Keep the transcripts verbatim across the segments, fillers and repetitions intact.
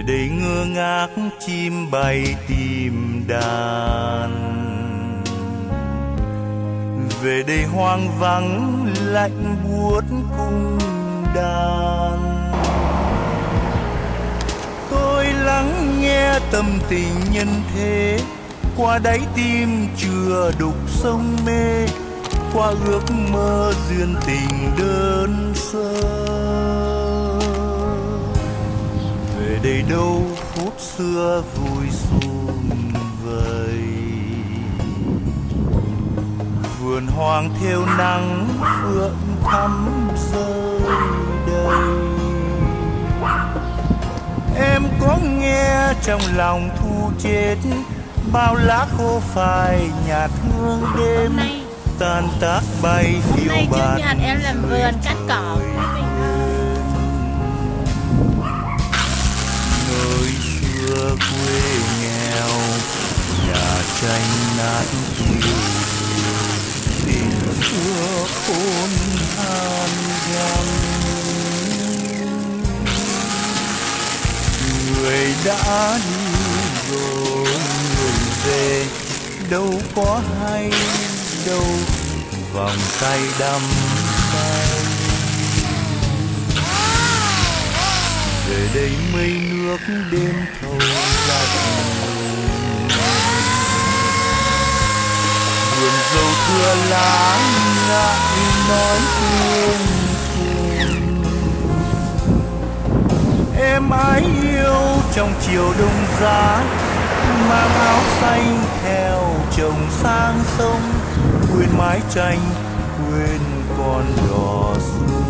đây ngơ ngác chim bay tìm đàn, về đây hoang vắng lạnh buốt cung đàn. Tôi lắng nghe tâm tình nhân thế, qua đáy tim chưa đục sông mê, qua ước mơ duyên tình đơn sơ. Về đây đâu phút xưa vui sum vầy, vườn hoang theo nắng phượng thắm rơi đầy. Em có nghe trong lòng thu chết, bao lá khô phai nhạt hương đêm, tan tác bay phiêu bạt. Hôm nay em làm vườn cắt cỏ. Nơi xưa quê nghèo, nhà tranh nát tiêu, tình xưa khôn han gắn. Người đã đi rồi người về, đâu có hay đâu vòng tay đắm say. Về đây mây nước đêm thâu lạnh, vườn dâu thưa lá ngại nói thương thương. Em ái yêu trong chiều đông giá, mang áo xanh theo chồng sang sông, quên mái tranh quên con đò xưa.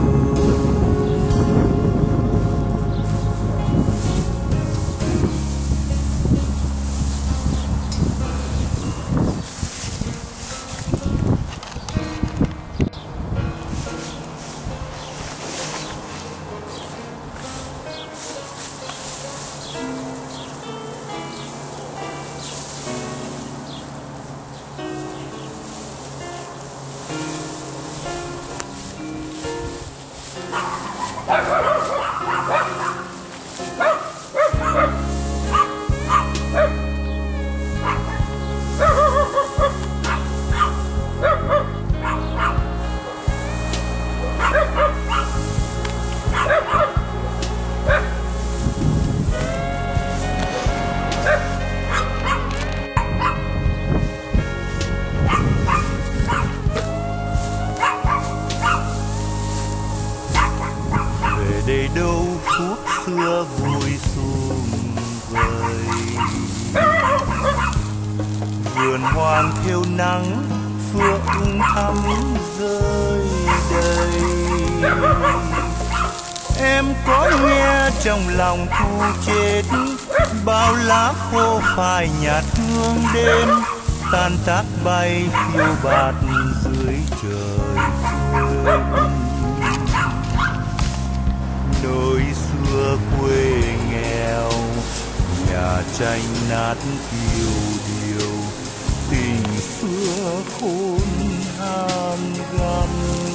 Để đâu phút xưa vui sum vầy, vườn hoang theo nắng phượng thắm rơi đầy. Em có nghe trong lòng thu chết, bao lá khô phai nhạt hương đêm, tan tác bay phiêu bạt dưới trời khơi. Nơi xưa quê nghèo, nhà tranh nát tiêu điều, tình xưa khôn han gắn.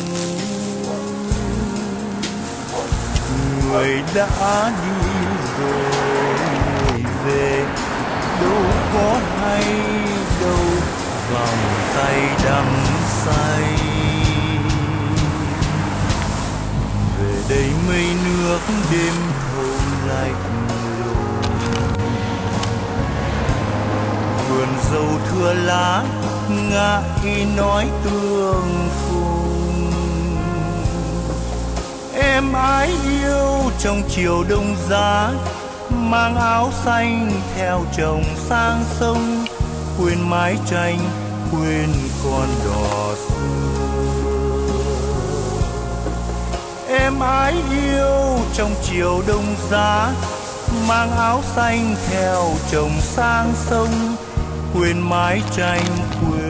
Người đã đi rồi người về, đâu có hay đâu vòng tay đắm say. Về đây mây nước đêm thâu lạnh lùng, vườn dâu thưa lá ngại nói tương phùng. Em ái yêu trong chiều đông giá, mang áo xanh theo chồng sang sông, quên mái tranh quên con đò xưa. Em ái yêu trong chiều đông giá, mang áo xanh theo chồng sang sông, quên mái tranh quên